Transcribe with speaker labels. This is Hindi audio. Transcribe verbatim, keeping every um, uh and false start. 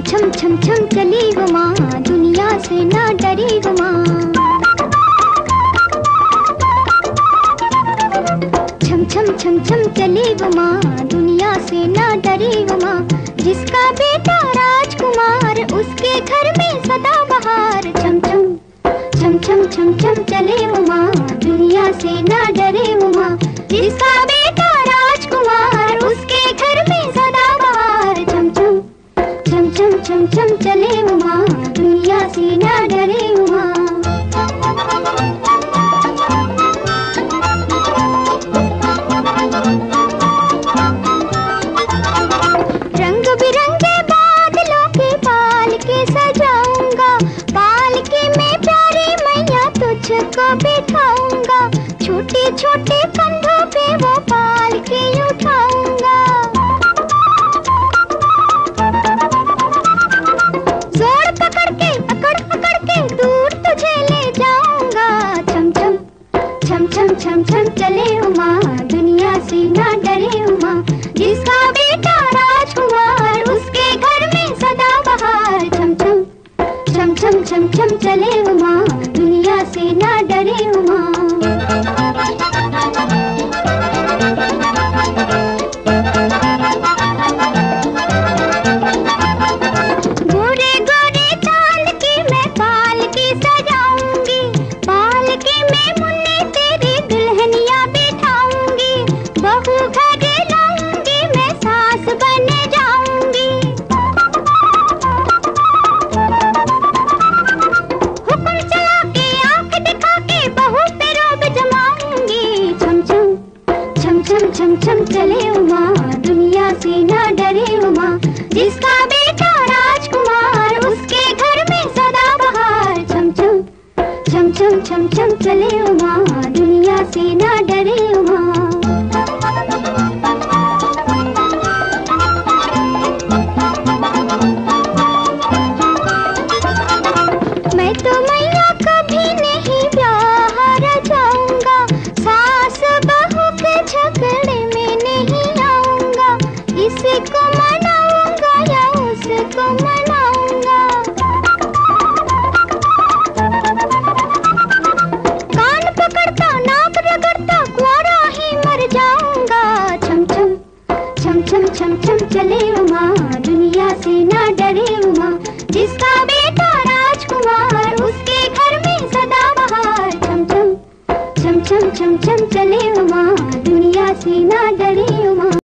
Speaker 1: छम छम छम चली उमा, दुनिया से ना डरी उमा। छम छम छम छम चली उमा, दुनिया से ना डरी उमा। जिसका बेटा राजकुमार, उसके घर में सदा बहार। छम छम छम छम छम छम चले उमा, दुनिया से ना डरे उमा। जिसका बेटा राजकुमार, उसके घर में सदा बहार। छम छम छम छम छम छम चले उमा, दुनिया से ना डरे उमा। रंग बिरंगे बादलों के पालके सजाऊंगा, पालके में प्यारी मैया तुझको बिठाऊंगा। छोटे छोटे कंधों पे वो पालके उठाऊंगा। जोड़ पकड़ के अकड़ अकड़ के दूर तुझे ले जाऊंगा। छम छम छम छम छम छम चले उमा, दुनिया से ना डरे उमा। जिसका बेटा राजकुमार, उसके घर में सदा बहार। छम छम छम छम छम छम चले उमा, दुनिया से ना डरे उमा। गोरे गोरे चांद की मैं पालकी सजाऊंगी, पालकी में मुन्ने तेरी दुल्हनिया बिठाऊंगी। बहू घर लाऊंगी, मैं सास बन जाऊंगी। हुक्म चला के आंख दिखा के बहू पे रोब जमाऊंगी। छम छम छम छम छम छम चले उमा, दुनिया से ना डरे उमा। जिसका बेटा राजकुमार, उसके घर में सदा बहार। छम छम छम छम छम छम चले उमा, दुनिया से ना डरे उमा। मैं तो मैया कभी नहीं ब्याह रचाऊंगा, सास बहू के झगड़े में नहीं आऊंगा। इसको मनाऊंगा या उसको मनाऊंगा। कान पकड़ता नाक रगड़ता कुआरा ही मर जाऊंगा। छम छम छम छम छम छम चले उमा, दुनिया से ना डरे उमा। जिसका बेटा राजकुमार, उसके घर में सदा बहार। छम छम छम छम छम छम चले उमा, दुनिया से ना डरे उमा।